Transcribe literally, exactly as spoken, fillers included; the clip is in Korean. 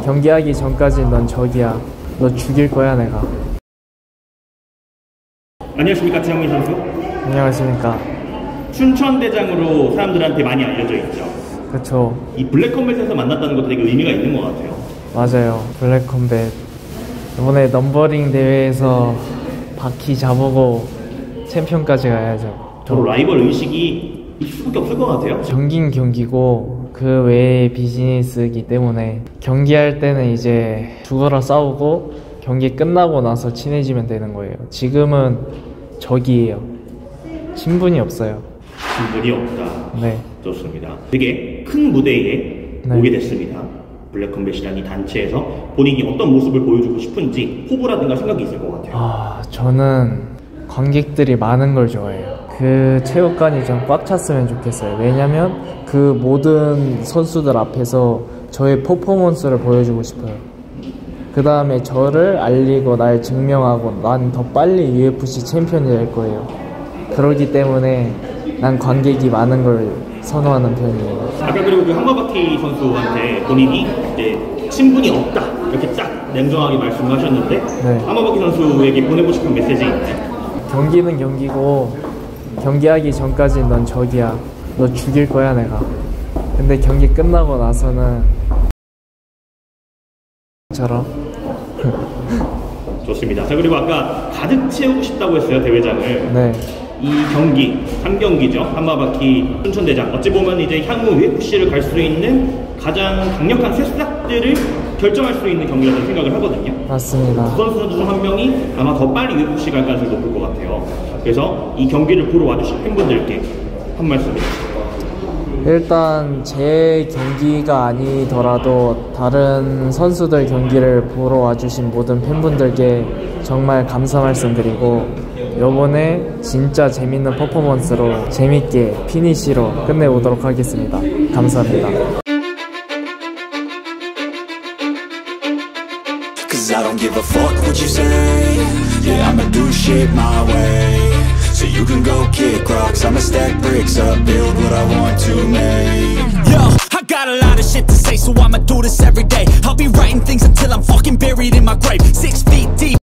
경기하기 전까진 넌 적이야. 너 죽일 거야 내가. 안녕하십니까, 지영민 선수. 안녕하십니까. 춘천대장으로 사람들한테 많이 알려져 있죠. 그쵸. 이 블랙컴뱃에서 만났다는 것도 되게 의미가 있는 것 같아요. 맞아요. 블랙컴뱃 이번에 넘버링 대회에서 바퀴 잡고 챔피언까지 가야죠. 서로 라이벌 의식이 있을 수밖에 없을 것 같아요. 경기는 경기고 그 외에 비즈니스이기 때문에 경기할 때는 이제 죽어라 싸우고 경기 끝나고 나서 친해지면 되는 거예요. 지금은 적이에요. 친분이 없어요. 친분이 없다. 네. 좋습니다. 되게 큰 무대에 네. 오게 됐습니다. 블랙컴뱃이라는 이 단체에서 본인이 어떤 모습을 보여주고 싶은지 포부라든가 생각이 있을 것 같아요. 아, 저는 관객들이 많은 걸 좋아해요. 그 체육관이 좀 꽉 찼으면 좋겠어요. 왜냐면 그 모든 선수들 앞에서 저의 퍼포먼스를 보여주고 싶어요. 그 다음에 저를 알리고 날 증명하고 난 더 빨리 유에프씨 챔피언이 될 거예요. 그러기 때문에 난 관객이 많은 걸 선호하는 편이에요. 아까 그리고 그 한마바퀴 선수한테 본인이 이제 친분이 없다 이렇게 딱 냉정하게 말씀을 하셨는데 네. 한마바퀴 선수에게 보내고 싶은 메시지 있나요? 경기는 경기고 경기하기 전까진 넌 적이야. 너 죽일 거야 내가. 근데 경기 끝나고 나서는 처럼 좋습니다. 자, 그리고 아까 가득 채우고 싶다고 했어요, 대회장을. 네. 이 경기, 삼 경기죠. 한마바퀴 춘천대장. 어찌 보면 이제 향후 유에프씨를 갈 수 있는 가장 강력한 새싹들을 결정할 수 있는 경기라고 생각을 하거든요. 맞습니다. 두 선수 중 한 명이 아마 더 빨리 유에프씨 갈 가능성이 높을 것 같아요. 그래서 이 경기를 보러 와주신 팬분들께 한 말씀 해주세요. 일단 제 경기가 아니더라도 다른 선수들 경기를 보러 와주신 모든 팬분들께 정말 감사 말씀드리고 요번에 진짜 재밌는 퍼포먼스로 재밌게 피니시로 끝내보도록 하겠습니다. 감사합니다. Cause I don't give a fuck what you say. Yeah, I'ma do shit my way. So you can go kick rocks, I'ma stack bricks up, build what I want to make. Yo, I got a lot of shit to say, so I'ma do this every day. I'll be writing things until I'm fucking buried in my grave, six feet deep.